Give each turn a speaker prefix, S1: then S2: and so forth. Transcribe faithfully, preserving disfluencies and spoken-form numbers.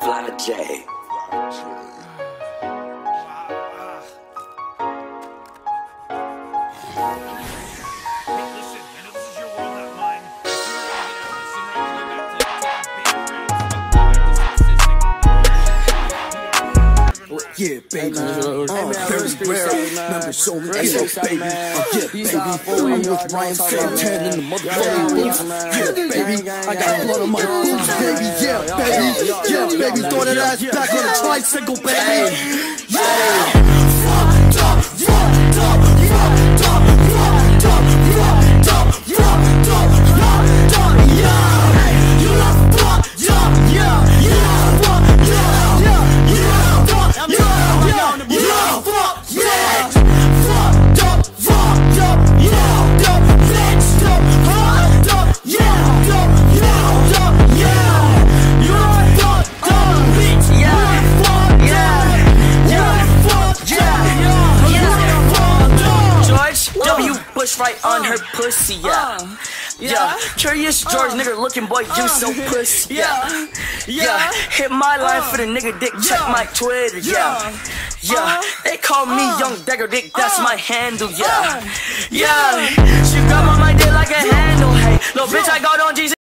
S1: Fly J.
S2: Yeah, baby, uh, very rare. Remember, so me, yeah, baby, uh, yeah, baby. I'm with Ryan Santana in the motherfucking booth. Yeah, baby, I got blood on my boots, baby. Yeah, baby, yeah, baby. Throw that ass back on a tricycle, baby. Yeah, fucked up, fucked up, fucked up, fucked up, fucked up, fucked up, fucked up, yeah. You love fucked up, yeah, yeah, fucked up, yeah, yeah, fucked up, yeah. Yeah, fuck, yeah, fucked up, fucked up, yeah, up, flexed up, fucked up, yeah, up, yeah, up, yeah, you're fucked up, bitch, yeah, fucked up, yeah, fucked up, yeah, fucked up.
S3: George W. Bush right on her pussy, yeah. Yeah, Curious George, nigga looking boy, you so pussy, yeah. Yeah, hit my line for the nigga dick, check my Twitter, yeah. Yeah, they call me Young Dagger Dick, that's my handle, yeah. Yeah, she grab on my dick like a handle, hey. Little bitch, I got on Jesus.